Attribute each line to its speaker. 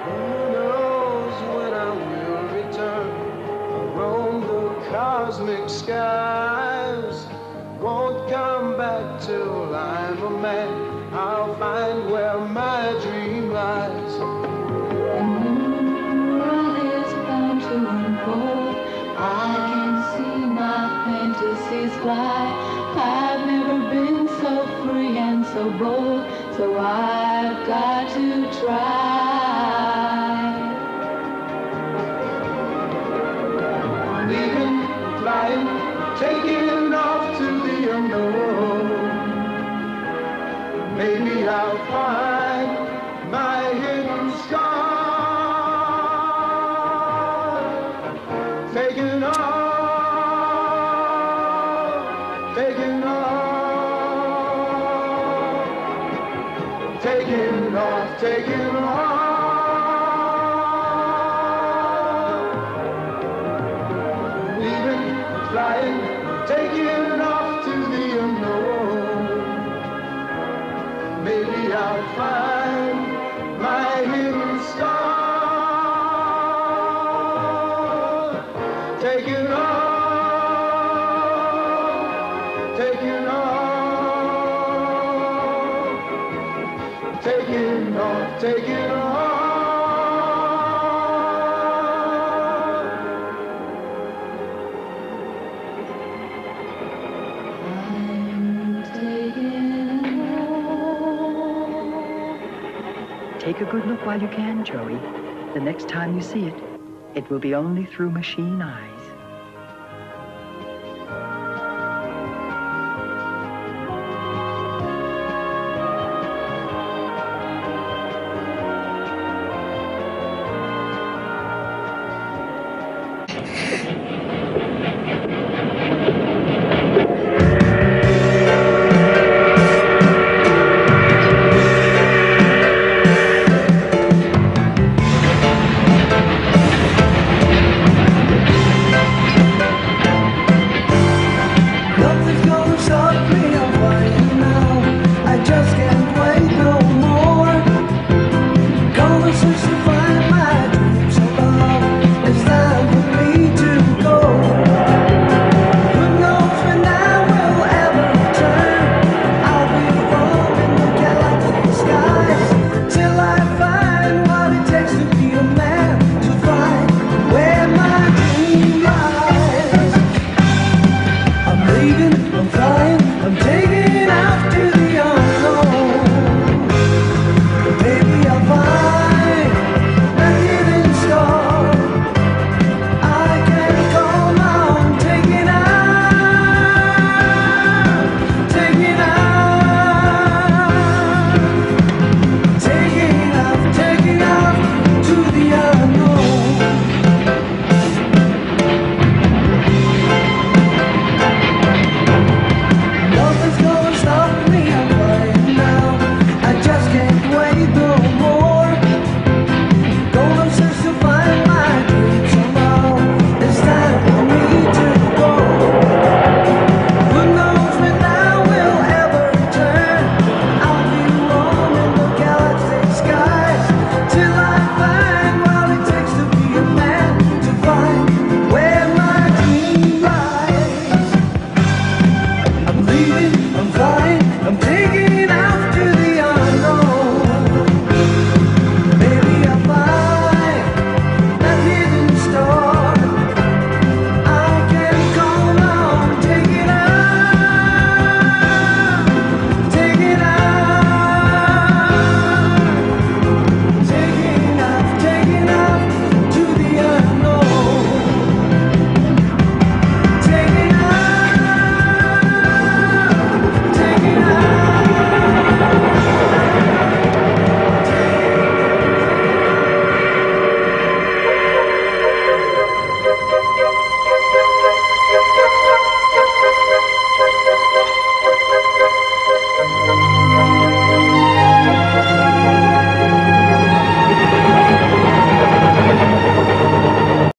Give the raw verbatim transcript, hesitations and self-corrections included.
Speaker 1: Who knows when I will return? Roam the cosmic skies. Won't come back till I'm a man. I'll find where my dream lies.
Speaker 2: The world is bound to unfold. I can see my fantasies fly. I've never been so free and so bold, so I've got to try.
Speaker 1: Leaving, flying, taking off to the unknown. Maybe I'll find my hidden star. Taking off, taking off, taking off, taking off. Leaving, flying, taking off to the unknown. Maybe I'll find my hidden star. Taking off, taking off, taking off, taking off.
Speaker 3: Take a good look while you can, Joey. The next time you see it, it will be only through machine eyes.